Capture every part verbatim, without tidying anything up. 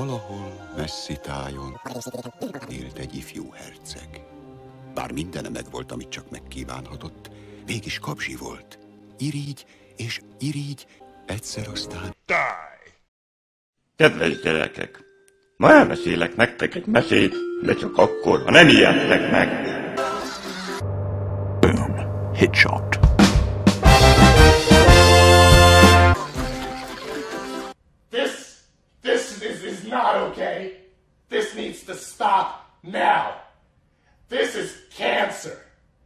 Valahol messzi tájon élt egy ifjú herceg. Bár mindene megvolt, amit csak megkívánhatott, mégis kapzsi volt. Irigy és irigy, egyszer aztán... Die! Kedves gyerekek! Ma elmesélek nektek egy mesét, de csak akkor, ha nem ijedtek meg. Boom. Headshot. This, this is, is not okay. This needs to stop now. This is cancer.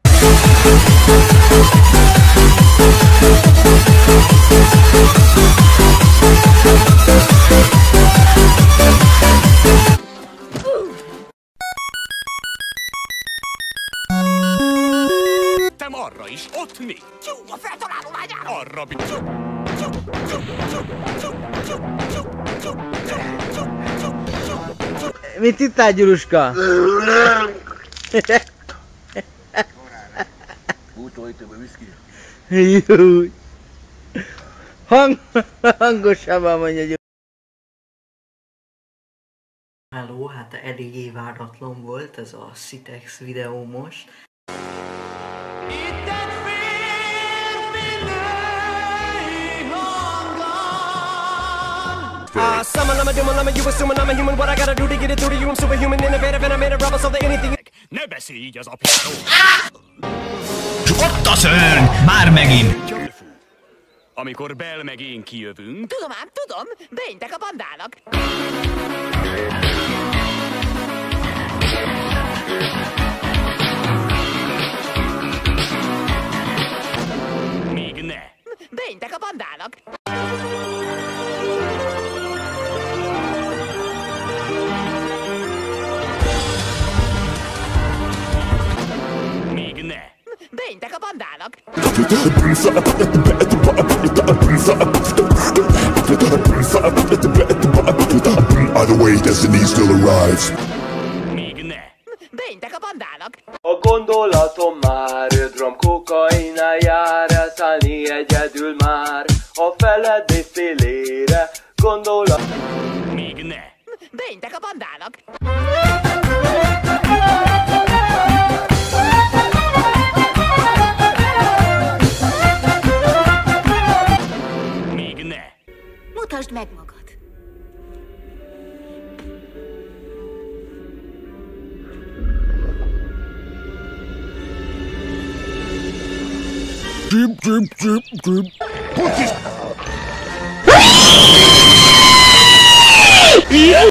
Tem arra is, ott mi? Tyú, a feltaláló lányára! Arra mi? Tyú, tyú, tyú, tyú, tyú, tyú, tyú, tyú, tyú, tyú, tyú. Mit ittál, Gyuruska? Júj. Hang, hangosabban mondja Gyuruska. Hello, hát eléggé váratlan volt ez a Citex videó most. Uh, someone I'm a doing, I'm a you assuming I'm a human. What I gotta do to get it through to you? I'm superhuman, innovative, and I made a rubber so that anything. Ne beszélj így az apjáról! Ott a szörny! Már megint! Amikor Bell meg én kijövünk... Tudom ám, tudom! Beintek a bandának! Még ne! Beintek a bandának! Még ne! Beintek a bandának! Either way, destiny still arrives. Még ne! Beintek a bandának! A gondolatom már ödrom kokainál jár, elszállni egyedül már a feledés szélére gondolat. Még ne! Beintek a bandának! Még ne! Mutasd meg magad! Jeep, jeep, jeep, jeep. What is...